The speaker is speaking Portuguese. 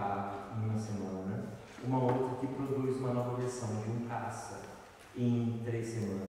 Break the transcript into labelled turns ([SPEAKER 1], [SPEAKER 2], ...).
[SPEAKER 1] publicado em uma semana, uma outra que produz uma nova versão de um caça em 3 semanas.